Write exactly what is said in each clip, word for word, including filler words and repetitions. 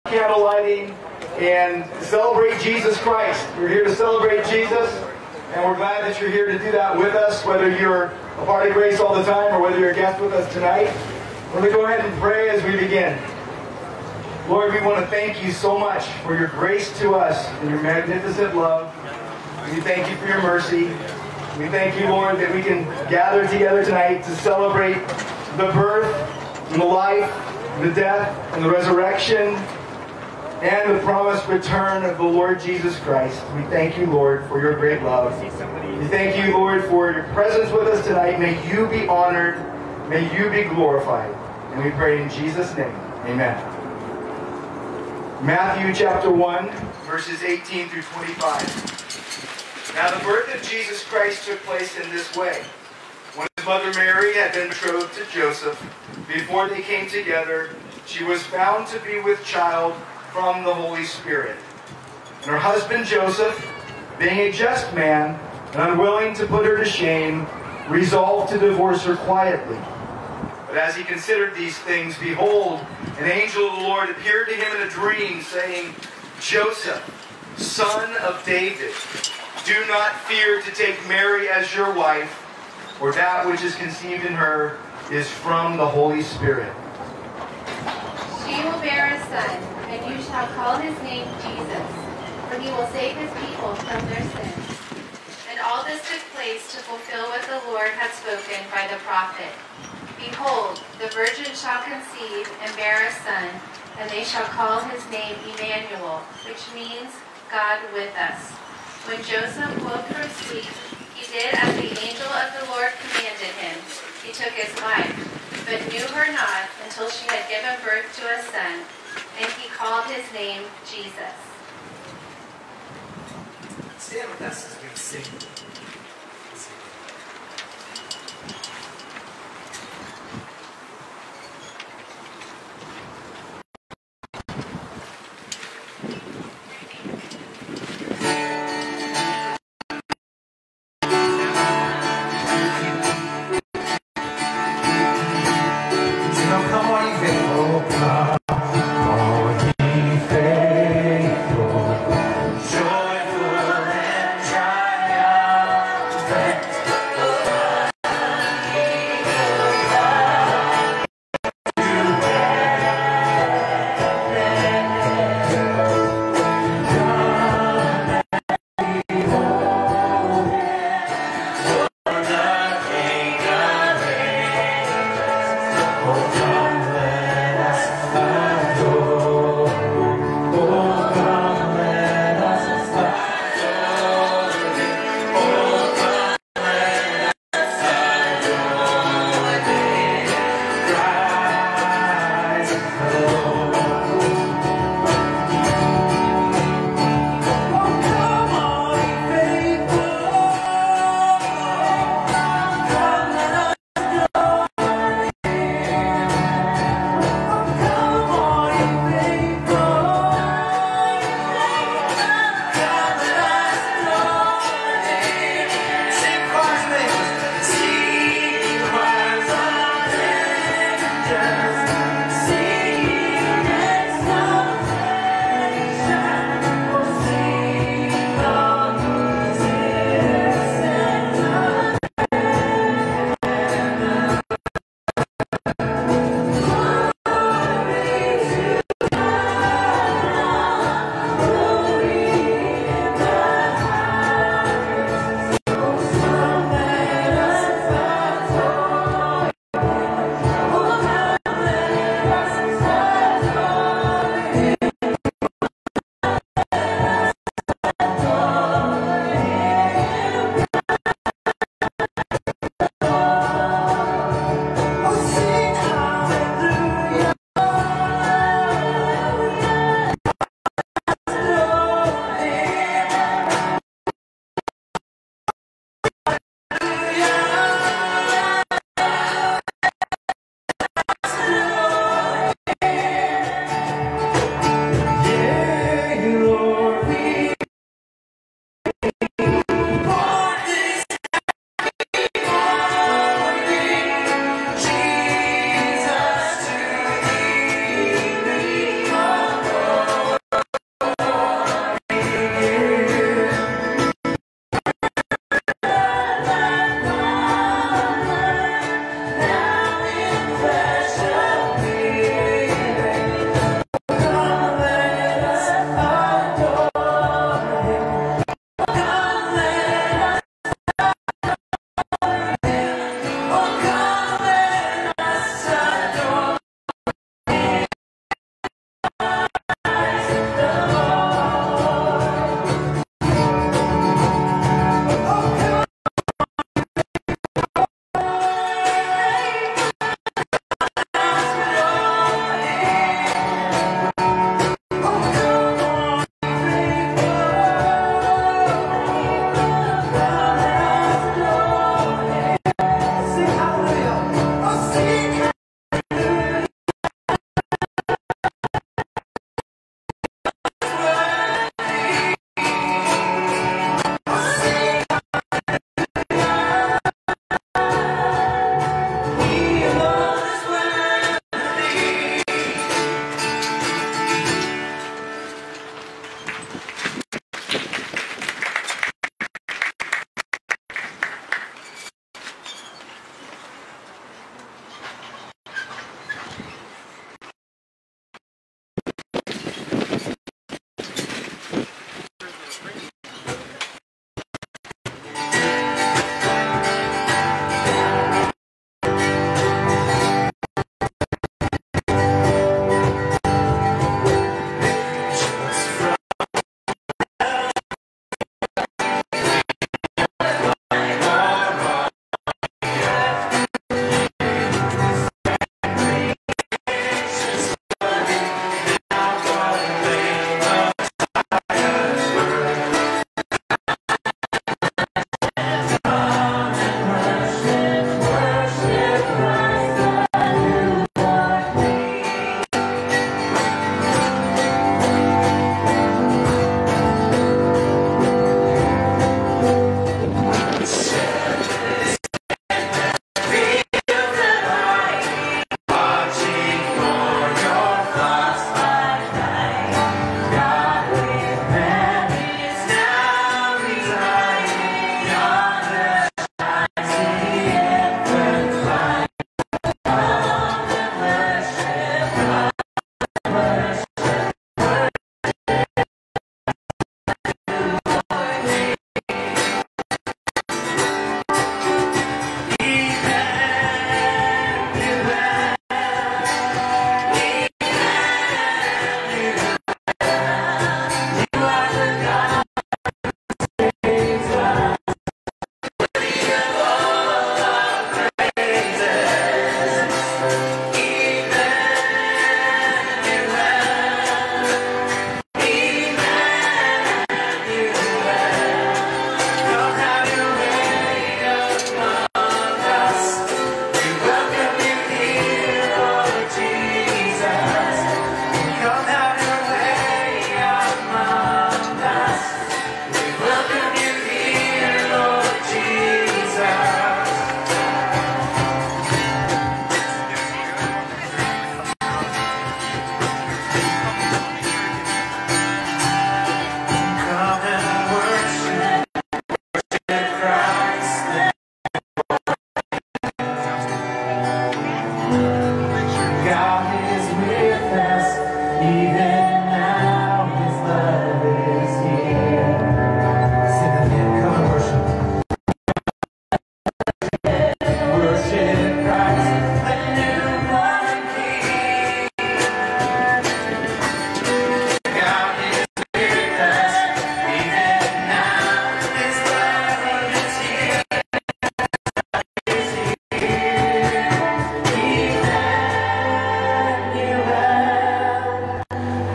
Candle lighting and celebrate Jesus Christ. We're here to celebrate Jesus, and we're glad that you're here to do that with us, whether you're a part of Grace all the time or whether you're a guest with us tonight. We're going to go ahead and pray as we begin. Lord, we want to thank you so much for your grace to us and your magnificent love. We thank you for your mercy. We thank you, Lord, that we can gather together tonight to celebrate the birth and the life, the death and the resurrection, and the promised return of the Lord Jesus Christ. We thank you, Lord, for your great love. We thank you, Lord, for your presence with us tonight. May you be honored. May you be glorified. And we pray in Jesus' name. Amen. Matthew chapter one, verses eighteen through twenty-five. Now the birth of Jesus Christ took place in this way. When his mother Mary had been betrothed to Joseph, before they came together, she was found to be with child from the Holy Spirit. And her husband Joseph, being a just man and unwilling to put her to shame, resolved to divorce her quietly. But as he considered these things, behold, an angel of the Lord appeared to him in a dream, saying, Joseph, son of David, do not fear to take Mary as your wife, for that which is conceived in her is from the Holy Spirit. She will bear a son, and you shall call his name Jesus, for he will save his people from their sins. And all this took place to fulfill what the Lord had spoken by the prophet. Behold, the virgin shall conceive and bear a son, and they shall call his name Emmanuel, which means God with us. When Joseph woke from sleep, he did as the angel of the Lord commanded him. He took his wife, but knew her not until she had given birth to a son, and he called his name Jesus. Stand with us as we sing. Joyful and triumphant.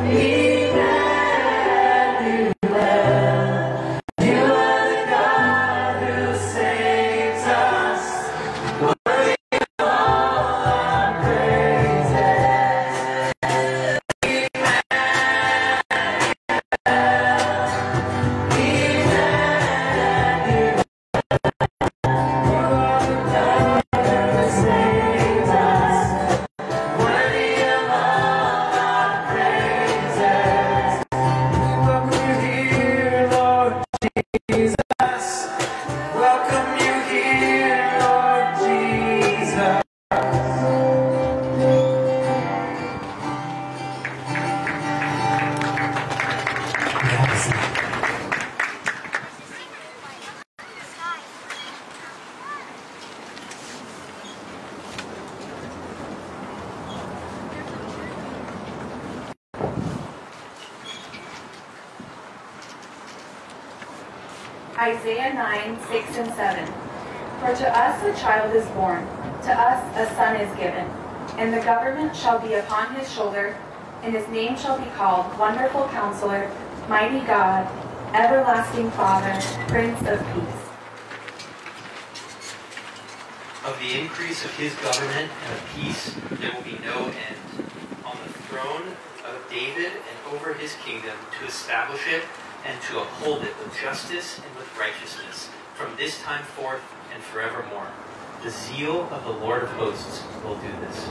Isaiah nine, six and seven. For to us a child is born, to us a son is given, and the government shall be upon his shoulder, and his name shall be called Wonderful Counselor, Mighty God, Everlasting Father, Prince of Peace. Of the increase of his government and of peace there will be no end, on the throne of David and over his kingdom, to establish it and to uphold it with justice and with righteousness from this time forth and forevermore. The zeal of the Lord of hosts will do this.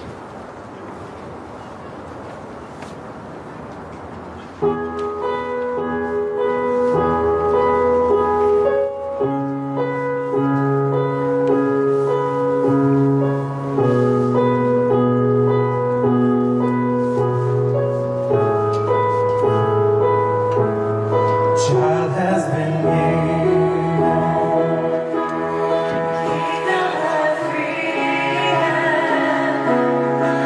Kingdom of freedom.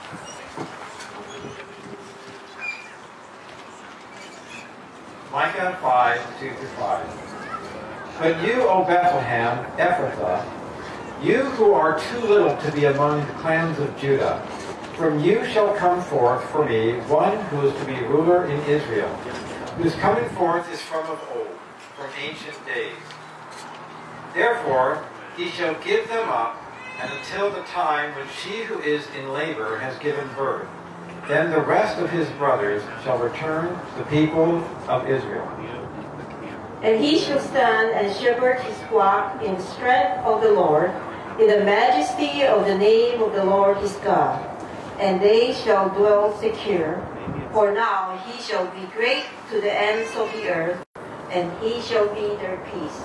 Micah five, two through five. But you, O Bethlehem, Ephrathah, you who are too little to be among the clans of Judah, from you shall come forth for me one who is to be ruler in Israel, whose coming forth is from of old, from ancient days. Therefore he shall give them up, and until the time when she who is in labor has given birth. Then the rest of his brothers shall return to the people of Israel. And he shall stand and shepherd his flock in strength of the Lord, in the majesty of the name of the Lord his God. And they shall dwell secure, for now he shall be great to the ends of the earth, and he shall be their peace.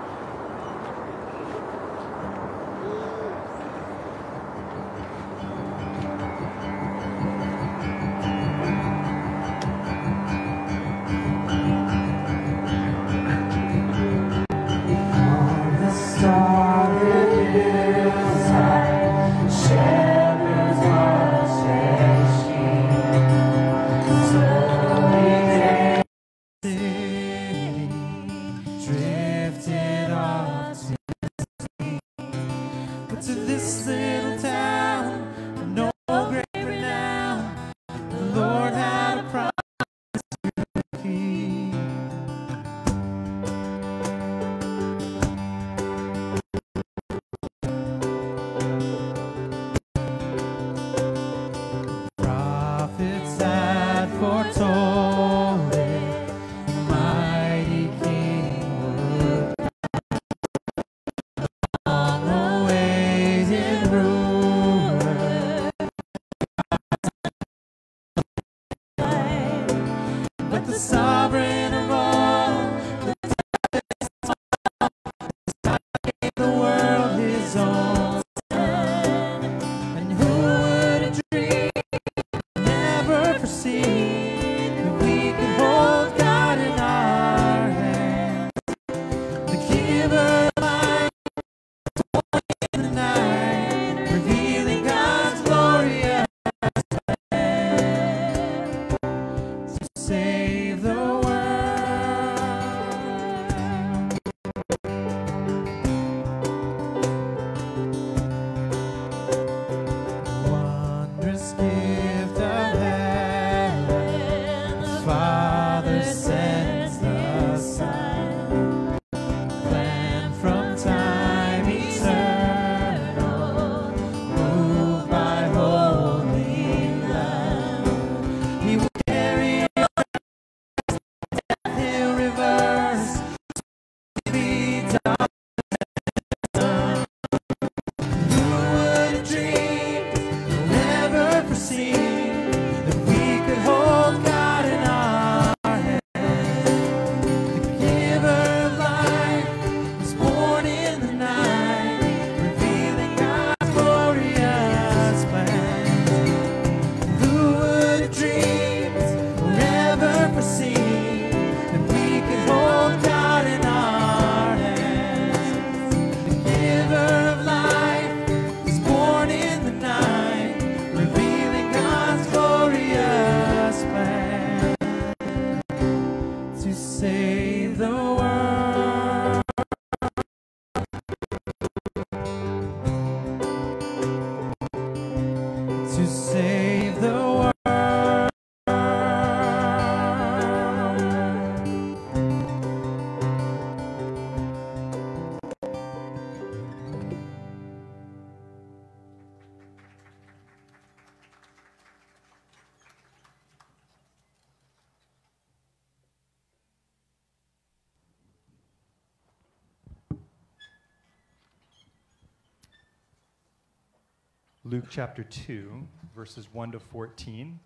Luke chapter two, verses one to fourteen.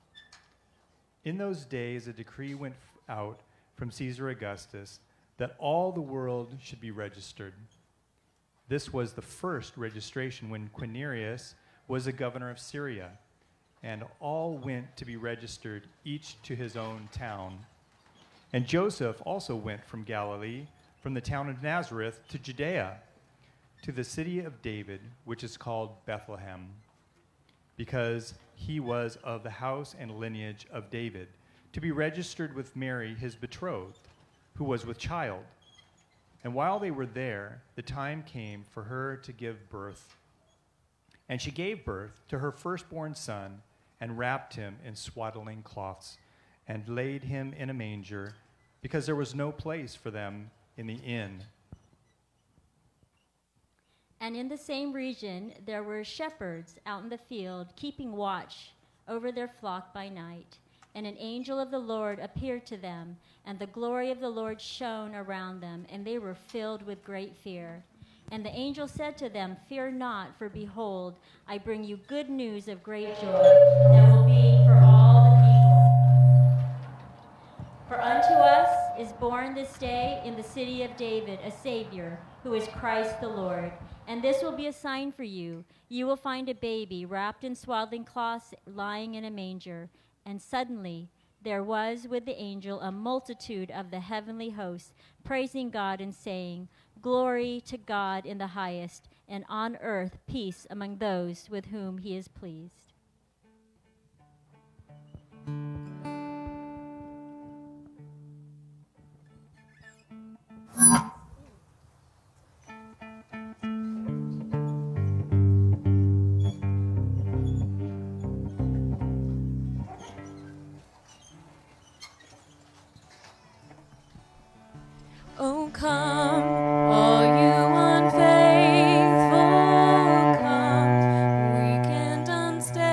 In those days, a decree went out from Caesar Augustus that all the world should be registered. This was the first registration when Quirinius was a governor of Syria, and all went to be registered, each to his own town. And Joseph also went from Galilee, from the town of Nazareth to Judea, to the city of David, which is called Bethlehem, because he was of the house and lineage of David, to be registered with Mary, his betrothed, who was with child. And while they were there, the time came for her to give birth. And she gave birth to her firstborn son, and wrapped him in swaddling cloths, and laid him in a manger, because there was no place for them in the inn. And in the same region there were shepherds out in the field, keeping watch over their flock by night. And an angel of the Lord appeared to them, and the glory of the Lord shone around them, and they were filled with great fear. And the angel said to them, "Fear not, for behold, I bring you good news of great joy that will be for all the people. For unto us is born this day in the city of David a Savior, who is Christ the Lord. And this will be a sign for you. You will find a baby wrapped in swaddling cloths, lying in a manger." And suddenly there was with the angel a multitude of the heavenly hosts, praising God and saying, "Glory to God in the highest, and on earth peace among those with whom he is pleased." Oh, come, all you unfaithful, come, weak and unstable.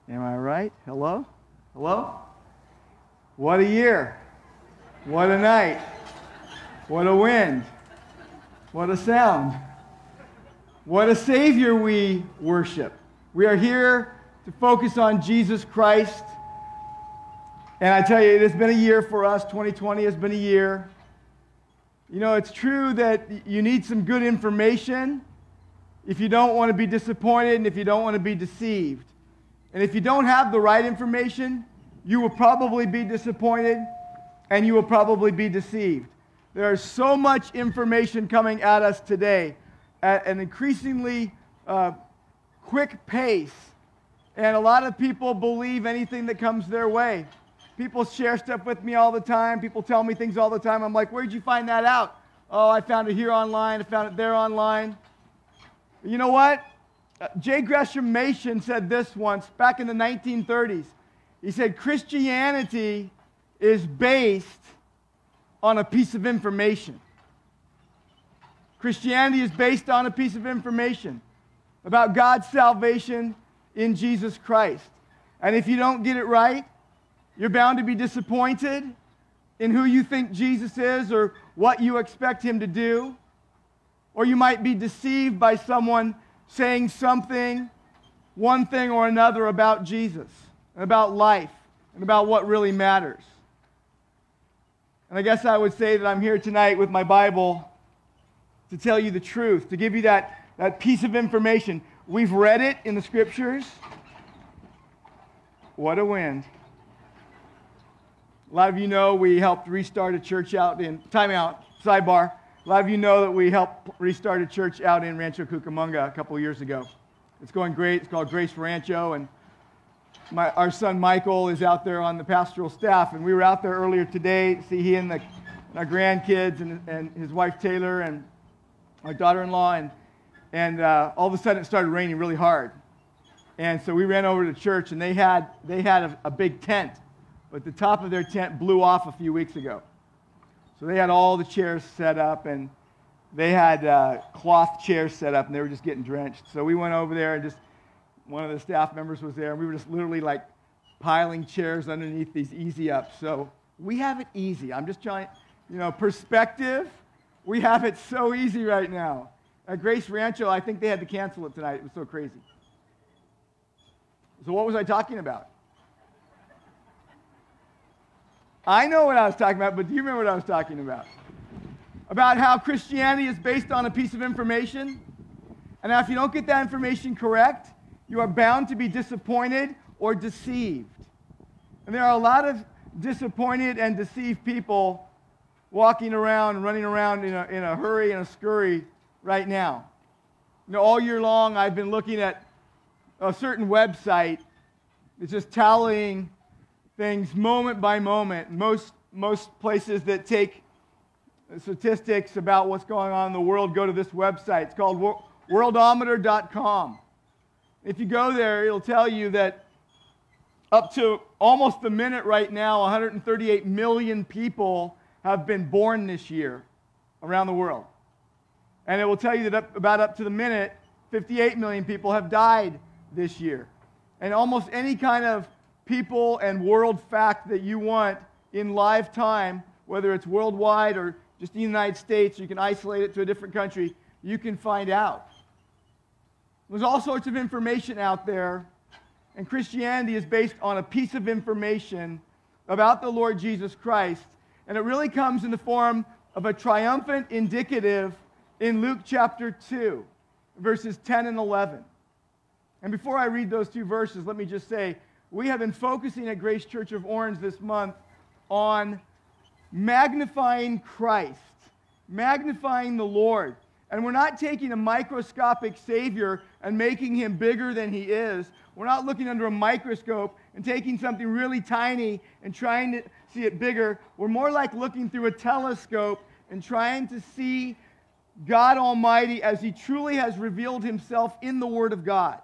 Am I right? Hello? Hello? What a year. What a night. What a wind. What a sound. What a Savior we worship. We are here to focus on Jesus Christ. And I tell you, it has been a year for us. twenty twenty has been a year. You know, it's true that you need some good information if you don't want to be disappointed and if you don't want to be deceived. And if you don't have the right information, you will probably be disappointed and you will probably be deceived. There is so much information coming at us today at an increasingly uh, quick pace. And a lot of people believe anything that comes their way. People share stuff with me all the time. People tell me things all the time. I'm like, where'd you find that out? Oh, I found it here online. I found it there online. You know what? Uh, J. Gresham Machen said this once back in the nineteen thirties. He said, Christianity is based on a piece of information. Christianity is based on a piece of information about God's salvation in Jesus Christ. And if you don't get it right, you're bound to be disappointed in who you think Jesus is or what you expect him to do. Or you might be deceived by someone saying something, one thing or another about Jesus, and about life, and about what really matters. And I guess I would say that I'm here tonight with my Bible to tell you the truth, to give you that, that piece of information. We've read it in the Scriptures. What a wind. A lot of you know we helped restart a church out in, time out, sidebar. A lot of you know that we helped restart a church out in Rancho Cucamonga a couple of years ago. It's going great. It's called Grace Rancho, and my, our son Michael is out there on the pastoral staff, and we were out there earlier today to see he and the, our grandkids and, and his wife Taylor and my daughter-in-law, and, and uh, all of a sudden it started raining really hard. And so we ran over to church, and they had, they had a, a big tent, but the top of their tent blew off a few weeks ago. So they had all the chairs set up, and they had uh, cloth chairs set up, and they were just getting drenched. So we went over there, and just one of the staff members was there, and we were just literally like piling chairs underneath these easy ups. So we have it easy. I'm just trying, you know, perspective. We have it so easy right now. At Grace Rancho, I think they had to cancel it tonight. It was so crazy. So what was I talking about? I know what I was talking about, but do you remember what I was talking about? About how Christianity is based on a piece of information. And now if you don't get that information correct, you are bound to be disappointed or deceived. And there are a lot of disappointed and deceived people walking around, running around in a, in a hurry and a scurry right now. You know, all year long I've been looking at a certain website that's just tallying things moment by moment. Most, most places that take statistics about what's going on in the world go to this website. It's called worldometer dot com. If you go there, it'll tell you that up to almost the minute right now, one hundred thirty-eight million people have been born this year around the world. And it will tell you that up, about up to the minute, fifty-eight million people have died this year. And almost any kind of people and world fact that you want in live time, whether it's worldwide or just in the United States, you can isolate it to a different country, you can find out. There's all sorts of information out there, and Christianity is based on a piece of information about the Lord Jesus Christ, and it really comes in the form of a triumphant indicative in Luke chapter two, verses ten and eleven. And before I read those two verses, let me just say, we have been focusing at Grace Church of Orange this month on magnifying Christ, magnifying the Lord. And we're not taking a microscopic Savior and making him bigger than he is. We're not looking under a microscope and taking something really tiny and trying to see it bigger. We're more like looking through a telescope and trying to see God Almighty as he truly has revealed himself in the Word of God.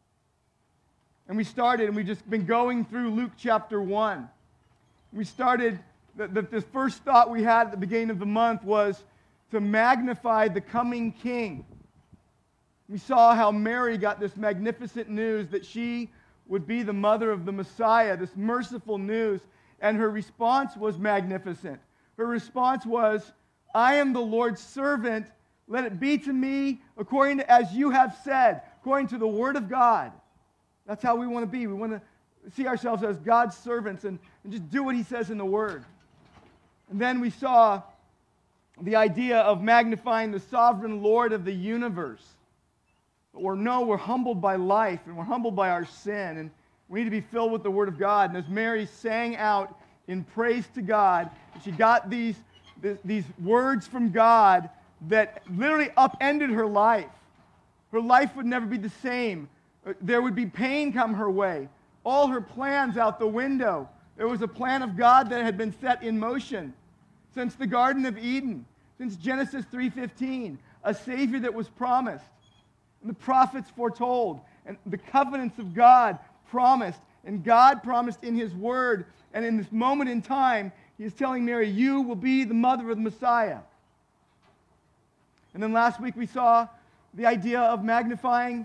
And we started, and we've just been going through Luke chapter one. We started, the, the, the first thought we had at the beginning of the month was to magnify the coming King. We saw how Mary got this magnificent news that she would be the mother of the Messiah, this merciful news. And her response was magnificent. Her response was, I am the Lord's servant. Let it be to me according to as you have said, according to the word of God. That's how we want to be. We want to see ourselves as God's servants and, and just do what he says in the word. And then we saw the idea of magnifying the sovereign Lord of the universe. But we're, no, we're humbled by life and we're humbled by our sin. And we need to be filled with the word of God. And as Mary sang out in praise to God, she got these, these words from God that literally upended her life. Her life would never be the same. There would be pain come her way. All her plans out the window. There was a plan of God that had been set in motion since the Garden of Eden, since Genesis three fifteen, a Savior that was promised, and the prophets foretold, and the covenants of God promised, and God promised in his word, and in this moment in time, he is telling Mary, you will be the mother of the Messiah. And then last week we saw the idea of magnifying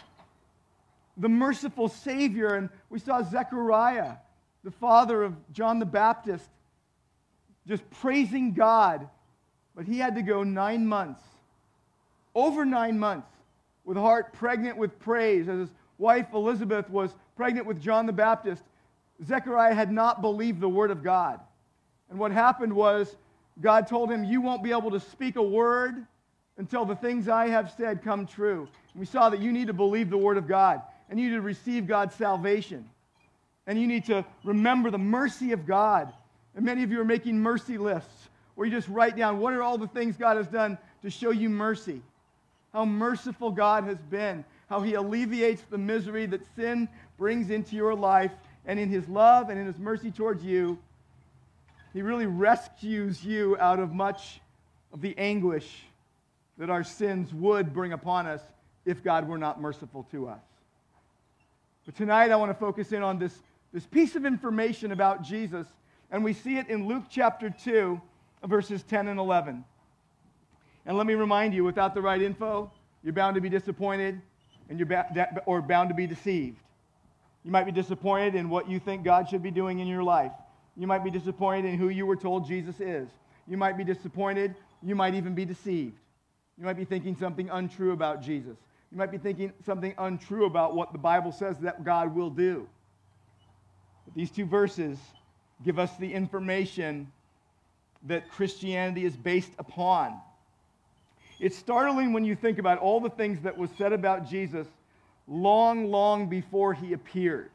the merciful Savior, and we saw Zechariah, the father of John the Baptist, just praising God, but he had to go nine months, over nine months, with a heart pregnant with praise. As his wife Elizabeth was pregnant with John the Baptist, Zechariah had not believed the word of God. And what happened was, God told him, you won't be able to speak a word until the things I have said come true. And we saw that you need to believe the word of God, and you need to receive God's salvation. And you need to remember the mercy of God. And many of you are making mercy lists, where you just write down, what are all the things God has done to show you mercy? How merciful God has been. How he alleviates the misery that sin brings into your life. And in his love and in his mercy towards you, he really rescues you out of much of the anguish that our sins would bring upon us if God were not merciful to us. But tonight I want to focus in on this, this piece of information about Jesus, and we see it in Luke chapter two, verses ten and eleven. And let me remind you, without the right info, you're bound to be disappointed and you're ba- or bound to be deceived. You might be disappointed in what you think God should be doing in your life. You might be disappointed in who you were told Jesus is. You might be disappointed. You might even be deceived. You might be thinking something untrue about Jesus. You might be thinking something untrue about what the Bible says that God will do. But these two verses give us the information that Christianity is based upon. It's startling when you think about all the things that was said about Jesus long, long before he appeared.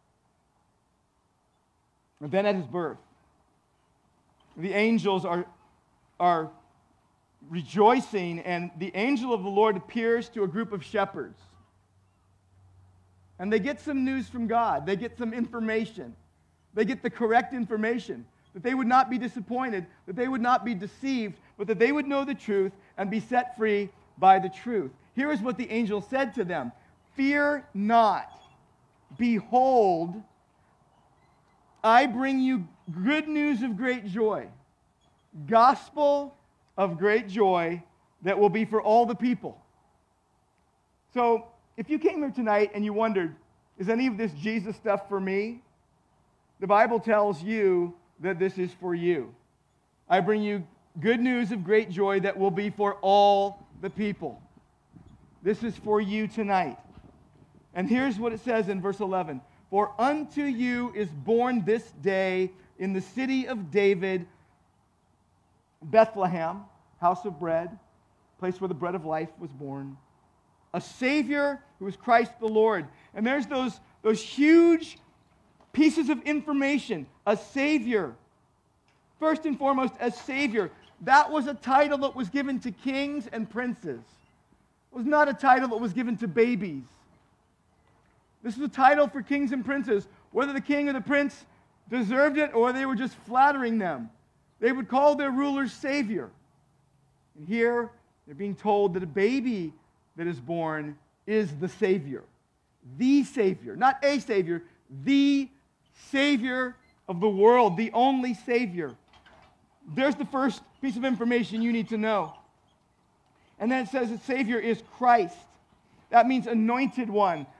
And then at his birth, the angels are, are rejoicing, and the angel of the Lord appears to a group of shepherds. And they get some news from God. They get some information. They get the correct information, that they would not be disappointed, that they would not be deceived, but that they would know the truth and be set free by the truth. Here is what the angel said to them. Fear not. Behold, I bring you good news of great joy. Gospel of great joy that will be for all the people. So, if you came here tonight and you wondered, is any of this Jesus stuff for me? The Bible tells you that this is for you. I bring you good news of great joy that will be for all the people. This is for you tonight. And here's what it says in verse eleven. For unto you is born this day in the city of David, Bethlehem, house of bread, place where the bread of life was born, a Savior who is Christ the Lord. And there's those, those huge pieces of information. A Savior. First and foremost, a Savior. That was a title that was given to kings and princes. It was not a title that was given to babies. This was a title for kings and princes, whether the king or the prince deserved it or they were just flattering them. They would call their rulers Savior. And here, they're being told that a baby that is born is the Savior. The Savior. Not a Savior, the Savior of the world, the only Savior. There's the first piece of information you need to know. And then it says that Savior is Christ. That means anointed one.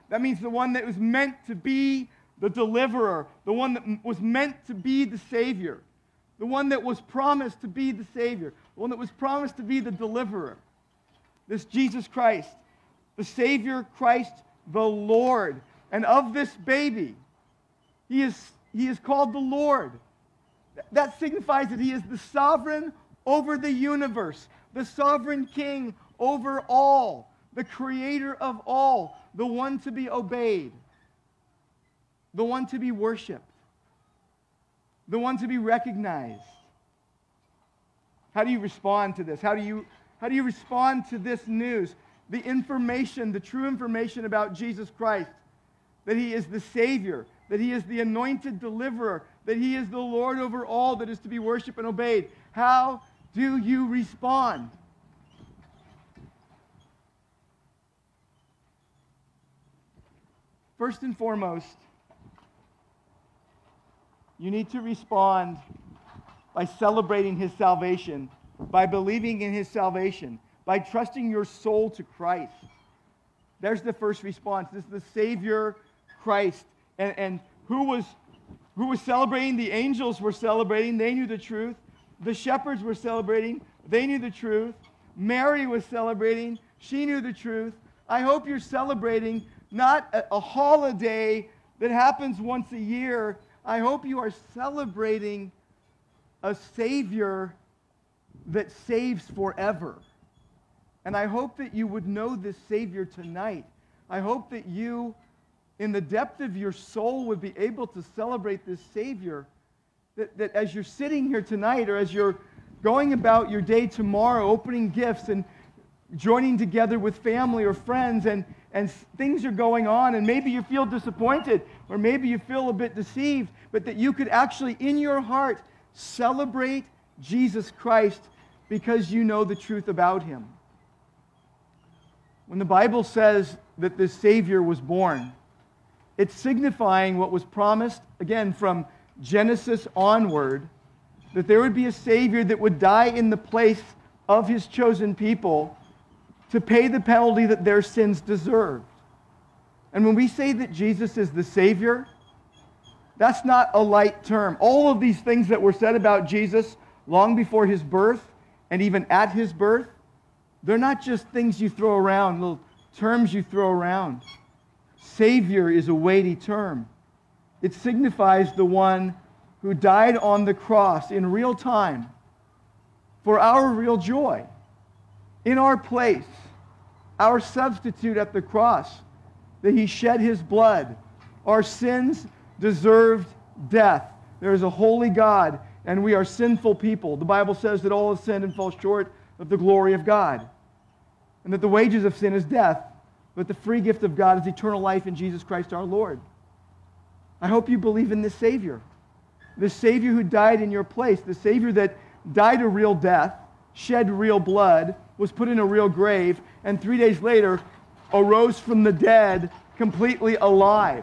That means the one that was meant to be the deliverer, the one that was meant to be the Savior, the one that was promised to be the Savior, the one that was promised to be the deliverer. This Jesus Christ, the Savior Christ, the Lord. And of this baby, he is, he is called the Lord. That signifies that he is the sovereign over the universe, the sovereign king over all, the creator of all, the one to be obeyed, the one to be worshiped, the one to be recognized. How do you respond to this? How do you, how do you respond to this news? The information, the true information about Jesus Christ, that he is the Savior, that he is the anointed deliverer, that he is the Lord over all that is to be worshiped and obeyed. How do you respond? First and foremost, you need to respond by celebrating his salvation, by believing in his salvation, by trusting your soul to Christ. There's the first response. This is the Savior Christ. And, and who was, who was celebrating? The angels were celebrating. They knew the truth. The shepherds were celebrating. They knew the truth. Mary was celebrating. She knew the truth. I hope you're celebrating not a, a holiday that happens once a year. I hope you are celebrating a Savior that saves forever. And I hope that you would know this Savior tonight. I hope that you, in the depth of your soul, would be able to celebrate this Savior. That, that as you're sitting here tonight, or as you're going about your day tomorrow, opening gifts and joining together with family or friends, and, and things are going on, and maybe you feel disappointed, or maybe you feel a bit deceived, but that you could actually, in your heart, celebrate Jesus Christ because you know the truth about him. When the Bible says that this Savior was born, it's signifying what was promised, again, from Genesis onward, that there would be a Savior that would die in the place of his chosen people to pay the penalty that their sins deserved. And when we say that Jesus is the Savior, that's not a light term. All of these things that were said about Jesus long before his birth and even at his birth, they're not just things you throw around, little terms you throw around. Savior is a weighty term. It signifies the one who died on the cross in real time for our real joy, in our place, our substitute at the cross, that he shed his blood. Our sins deserved death. There is a holy God, and we are sinful people. The Bible says that all have sinned and fall short of the glory of God, and that the wages of sin is death, but the free gift of God is eternal life in Jesus Christ our Lord. I hope you believe in this Savior, this Savior who died in your place, the Savior that died a real death, shed real blood, was put in a real grave, and three days later arose from the dead completely alive.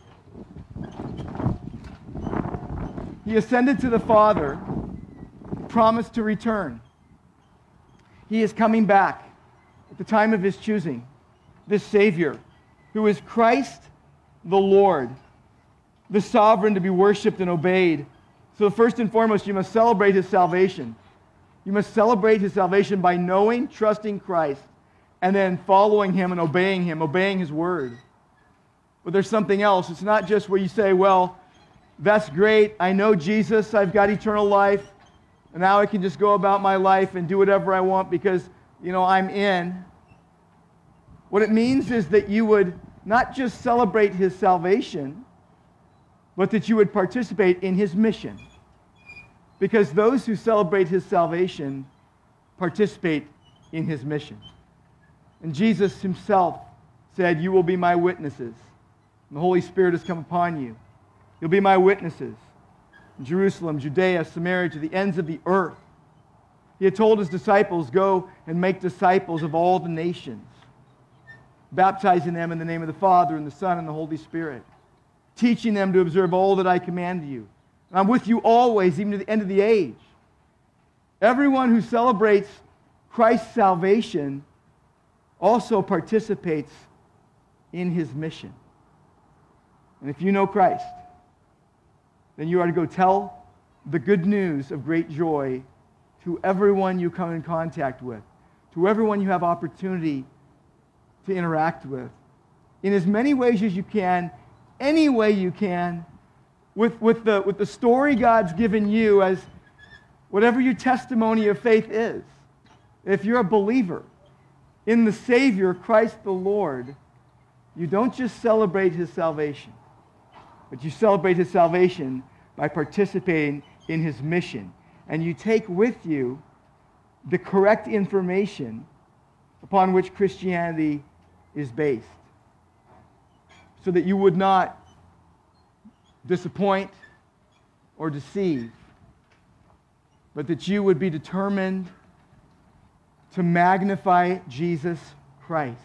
He ascended to the Father, promised to return. He is coming back at the time of his choosing. This Savior, who is Christ the Lord, the sovereign to be worshipped and obeyed. So first and foremost, you must celebrate his salvation. You must celebrate his salvation by knowing, trusting Christ, and then following him and obeying him, obeying his word. But there's something else. It's not just where you say, well, that's great. I know Jesus. I've got eternal life. And now I can just go about my life and do whatever I want because, you know, I'm in. What it means is that you would not just celebrate his salvation, but that you would participate in his mission. Because those who celebrate his salvation participate in his mission. And Jesus himself said, you will be my witnesses. And the Holy Spirit has come upon you. You'll be my witnesses in Jerusalem, Judea, Samaria, to the ends of the earth. He had told his disciples, go and make disciples of all the nations, baptizing them in the name of the Father and the Son and the Holy Spirit, teaching them to observe all that I command you. And I'm with you always, even to the end of the age. Everyone who celebrates Christ's salvation also participates in his mission. And if you know Christ, then you are to go tell the good news of great joy to everyone you come in contact with, to everyone you have opportunity to interact with, in as many ways as you can, any way you can, with, with, the, with the story God's given you as whatever your testimony of faith is. If you're a believer in the Savior, Christ the Lord, you don't just celebrate his salvation, but you celebrate his salvation by participating in his mission. And you take with you the correct information upon which Christianity is based, so that you would not disappoint or deceive, but that you would be determined to magnify Jesus Christ.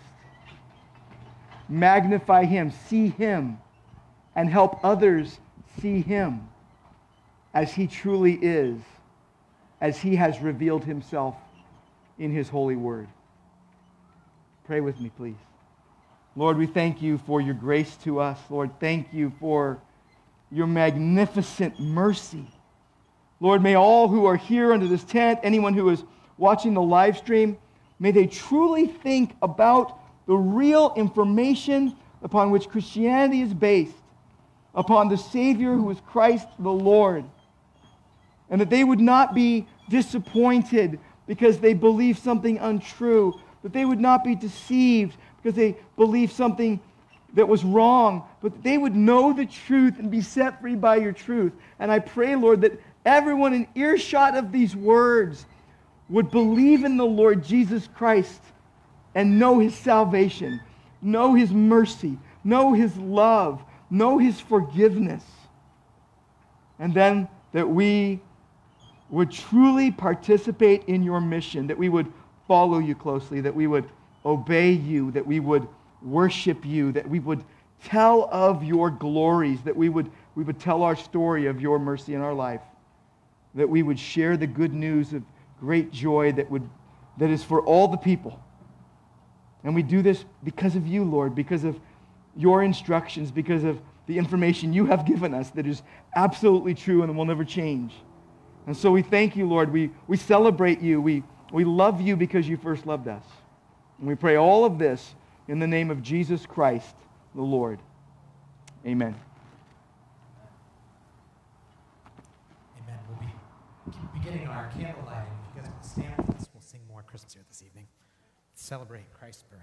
Magnify him, see him, and help others see him as he truly is, as he has revealed himself in his holy word. Pray with me, please. Lord, we thank you for your grace to us. Lord, thank you for your magnificent mercy. Lord, may all who are here under this tent, anyone who is watching the live stream, may they truly think about the real information upon which Christianity is based, upon the Savior who is Christ the Lord, and that they would not be disappointed because they believe something untrue, that they would not be deceived because they believe something that was wrong, but that they would know the truth and be set free by your truth. And I pray, Lord, that everyone in earshot of these words would believe in the Lord Jesus Christ and know his salvation, know his mercy, know his love, know his forgiveness. And then that we would truly participate in your mission, that we would follow you closely, that we would obey you, that we would worship you, that we would tell of your glories, that we would, we would tell our story of your mercy in our life, that we would share the good news of great joy that would that is for all the people. And we do this because of you, Lord, because of your instructions, because of the information you have given us that is absolutely true and will never change. And so we thank you, Lord. We, we celebrate you. We, we love you because you first loved us. And we pray all of this in the name of Jesus Christ, the Lord. Amen. Amen. We'll be beginning our candle lighting. If you guys will stand with us, we'll sing more Christmas here this evening. Celebrate Christ's birth.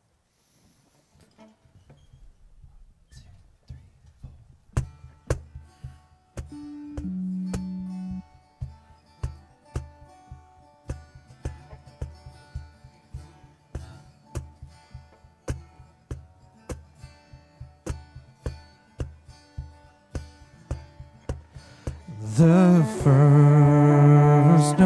The first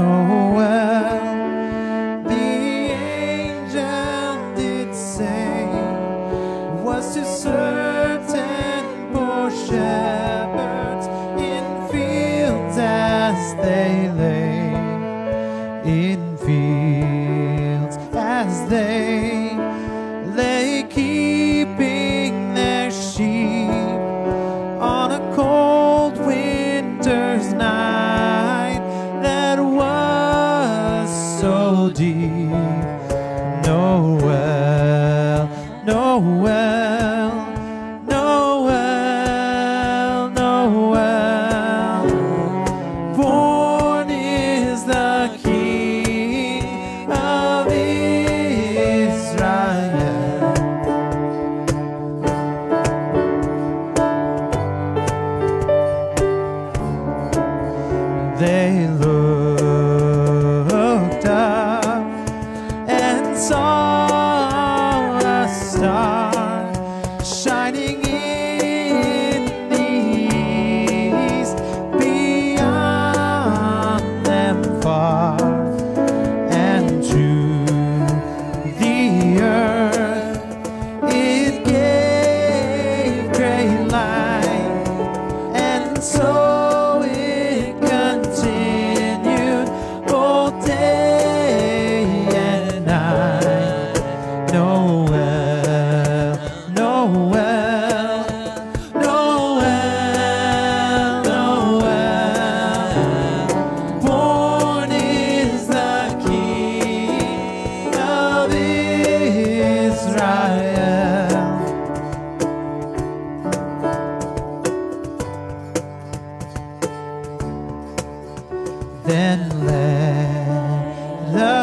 Noel, the angel did say, was to certain poor shepherds in fields as they lay, in fields as they lay, keeping their sheep on a cold winter's night that was so deep. Noel, Noel, Noel, Noel, born is the King of Israel. They looked up and saw a star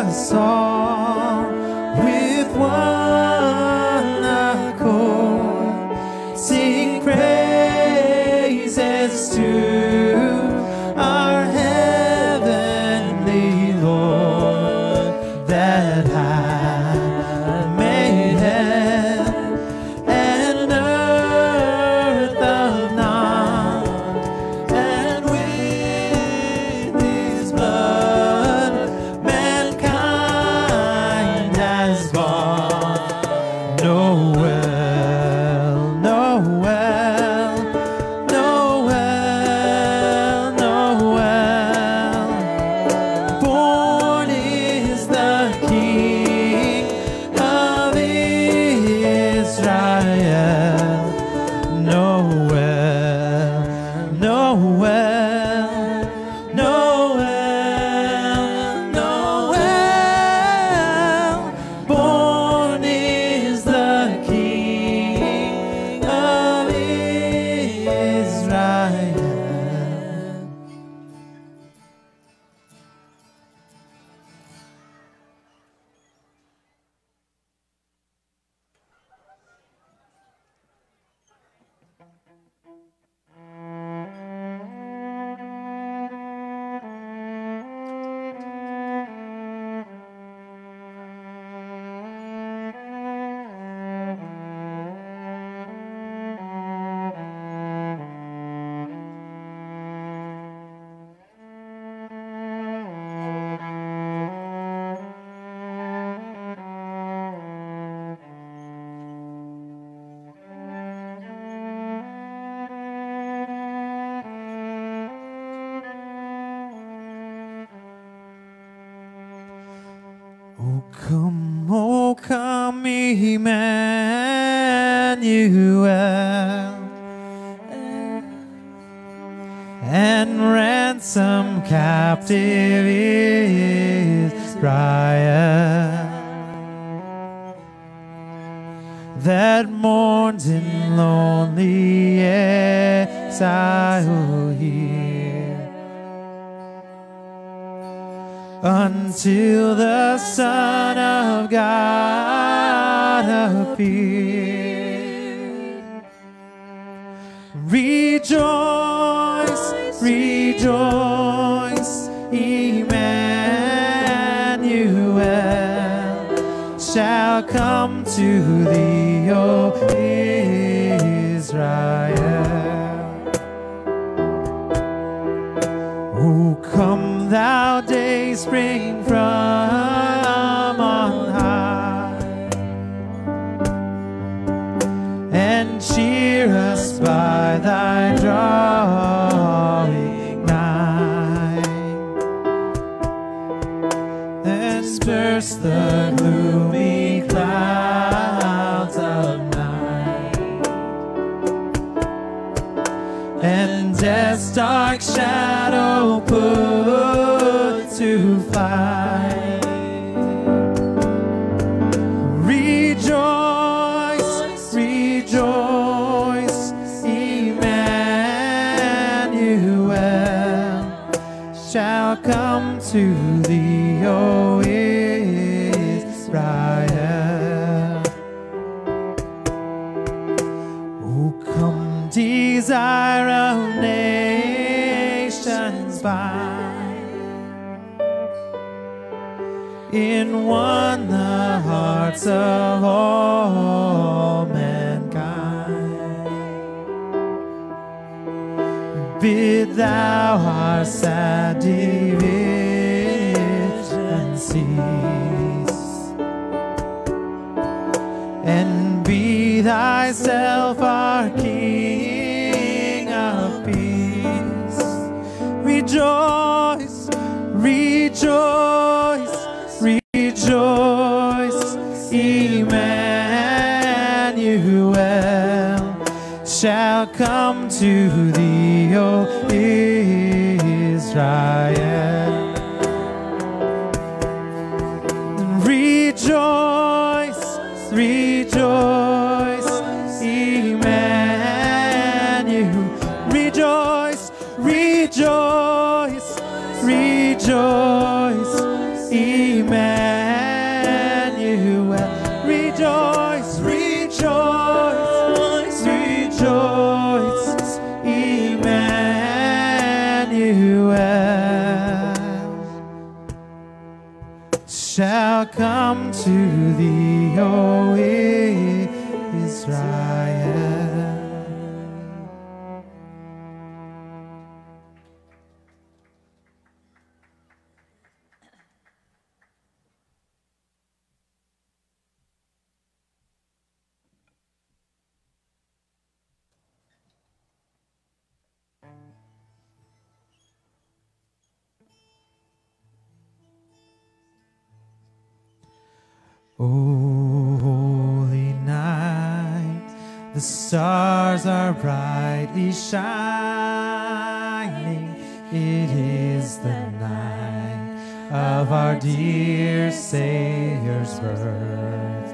us all with one accord. Sing praises to our heavenly Lord that hath made heaven and earth of naught, and with his blood mankind has bought. Noel, Noel, Noel, Noel. Born is the King of Israel. Noel, Noel, Noel, Noel. Born is the King of Israel. Oh come, oh come, Emmanuel, and ransom captive Israel that mourns in lonely exile here, until the Son of God appear. Rejoice, rejoice, Emmanuel shall come to thee, O Israel. O come, thou day spring from on high, and cheer us by thy drawing nigh, and disperse the gloomy clouds of night, and death's dark shadow put to flight. Rejoice, rejoice, Emmanuel shall come to thee, O Israel. O come, desire of nations bind, in one the hearts of all mankind. Bid thou our sad division cease, and be thyself our King of peace. Rejoice, rejoice, rejoice, Emmanuel shall come to thee, O Israel. Rejoice, rejoice, Emmanuel. Rejoice, rejoice, rejoice, Emmanuel Emmanuel. Rejoice, rejoice, rejoice, Emmanuel shall come to thee, O Israel. O holy night, the stars are brightly shining. It is the night of our dear Savior's birth.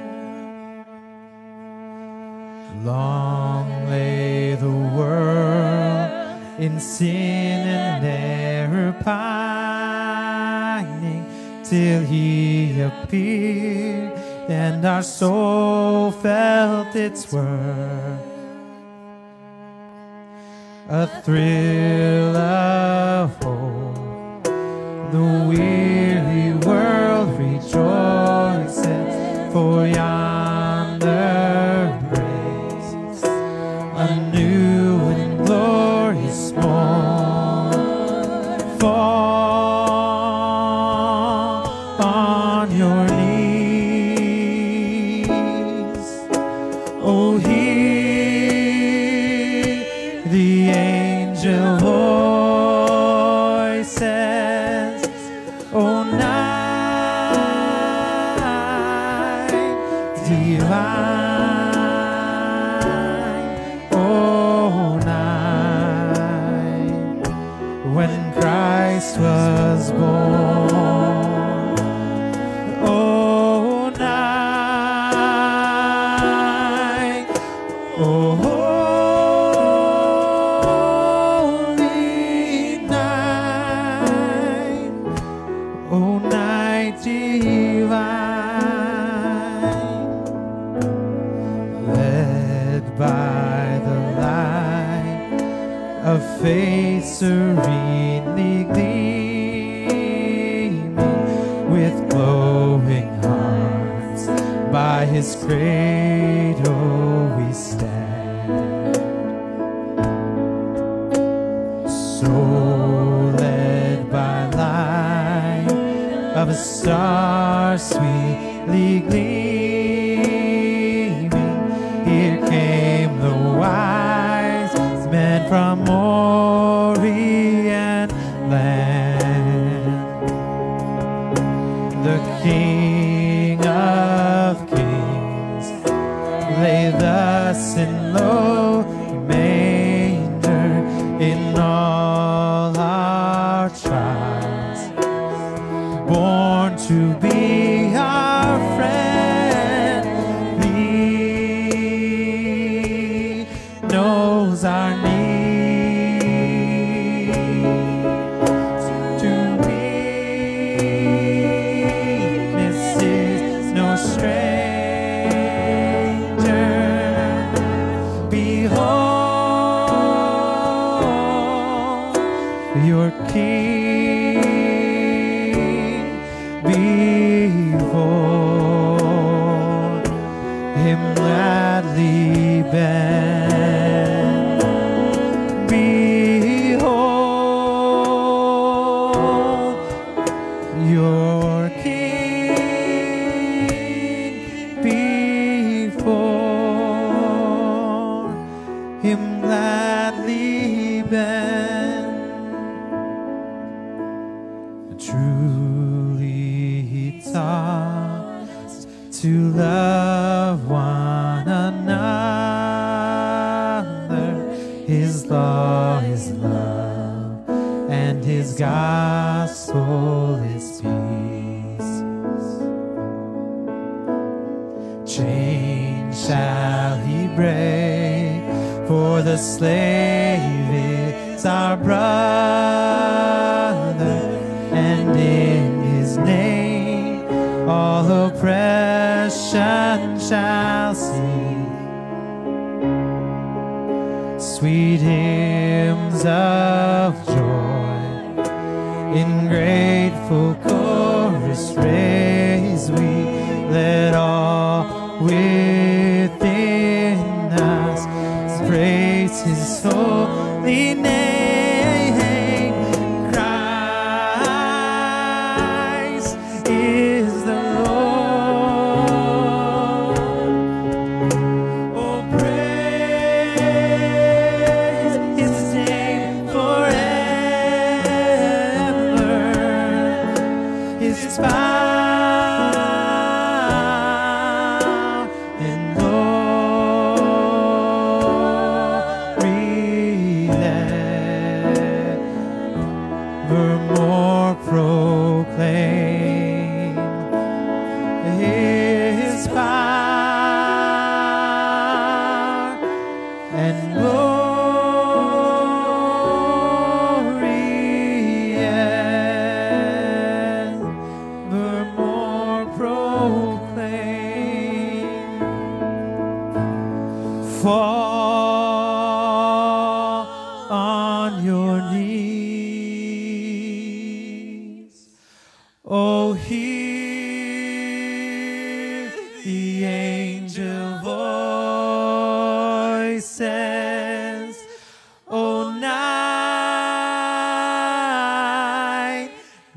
Long lay the world in sin and error pining, till he appeared and our soul felt its worth. A thrill of hope, the weary world rejoices, for yonder breaks a new and glorious morn. Fall on your knees, oh, hear the angel voices, oh, night divine, oh, night when Christ was born, oh, night, oh, holy night, oh, night divine, led by the light of faith serenely gleaming, with glowing hearts by his cradle we stand. So led by light of a star sweetly gleaming, here came the wise men from Orient land. The King of Kings lay thus in lowly manger. In all our trials, born to be our friend, he knows our need. To weakness is no stranger. Behold your King, before him gladly bend. Behold your King, before him gladly bend. Truly he taught us to love one another. His law is love, and his gospel is peace. Chains shall he break, for the slave is our brother, and in his name all oppression shall cease. Sweet hymns of joy in grateful chorus raise we, let all within us praise his holy name. Christ is the Lord. Oh, praise his name forever. His power and glory evermore proclaim. His power and glory evermore proclaim. Fall on your knees. Oh, hear the angel voices. Oh, night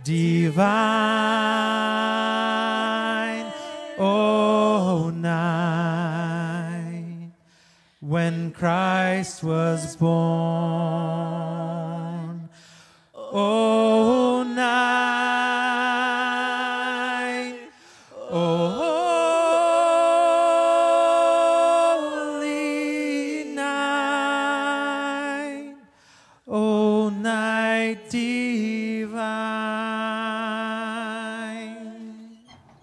divine. Oh, night when Christ was born. Oh, night, oh, holy night, oh, night divine.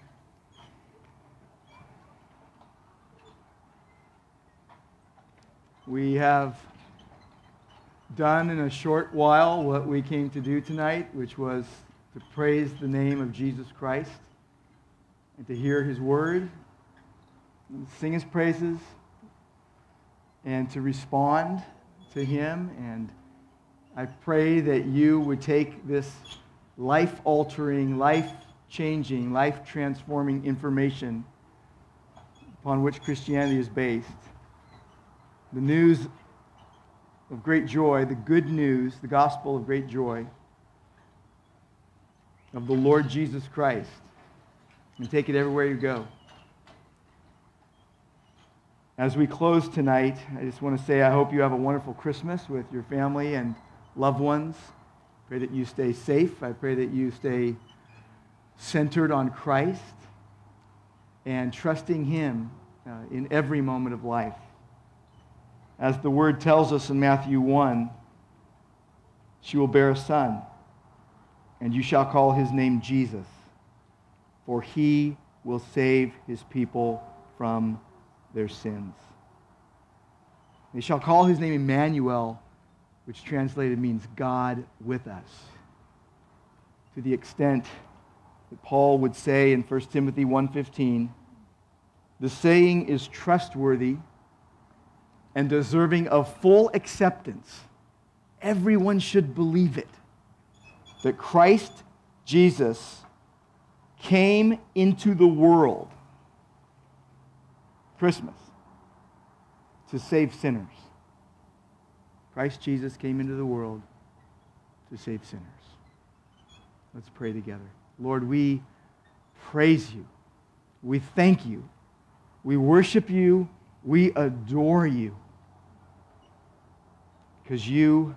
We have done in a short while what we came to do tonight, which was to praise the name of Jesus Christ and to hear his word, and sing his praises, and to respond to him. And I pray that you would take this life-altering, life-changing, life-transforming information upon which Christianity is based, the news of great joy, the good news, the gospel of great joy of the Lord Jesus Christ, and take it everywhere you go. As we close tonight, I just want to say I hope you have a wonderful Christmas with your family and loved ones. I pray that you stay safe. I pray that you stay centered on Christ and trusting him uh, in every moment of life. As the word tells us in Matthew one, she will bear a son, and you shall call his name Jesus, for he will save his people from their sins. They shall call his name Emmanuel, which translated means God with us. To the extent that Paul would say in First Timothy one fifteen, the saying is trustworthy and deserving of full acceptance. Everyone should believe it, that Christ Jesus came into the world, Christmas, to save sinners. Christ Jesus came into the world to save sinners. Let's pray together. Lord, we praise you. We thank you. We worship you. We adore you. Because you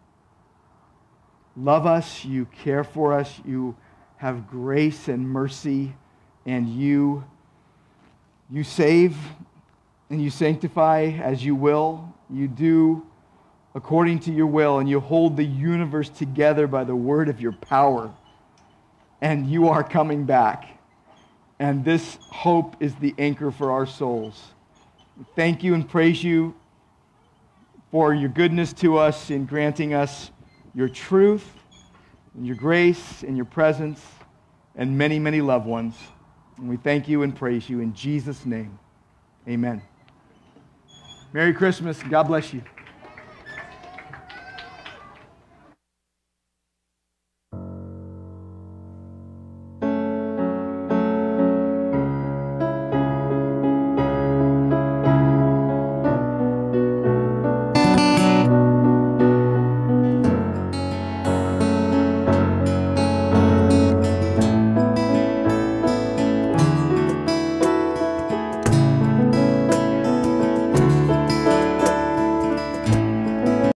love us, you care for us, you have grace and mercy, and you, you save and you sanctify as you will. You do according to your will, and you hold the universe together by the word of your power. And you are coming back. And this hope is the anchor for our souls. Thank you and praise you for your goodness to us in granting us your truth and your grace and your presence and many, many loved ones. And we thank you and praise you in Jesus' name. Amen. Merry Christmas. God bless you.